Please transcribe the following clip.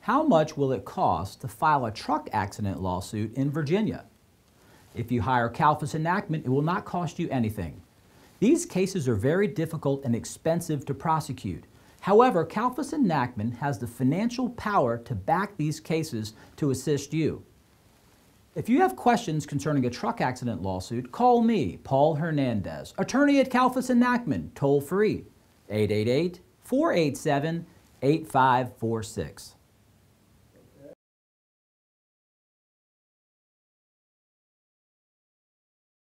How much will it cost to file a truck accident lawsuit in Virginia? If you hire Kalfus Nachman, it will not cost you anything. These cases are very difficult and expensive to prosecute. However, Kalfus Nachman has the financial power to back these cases to assist you. If you have questions concerning a truck accident lawsuit, call me, Paul Hernandez, attorney at Kalfus Nachman, toll free, 888-487-8546.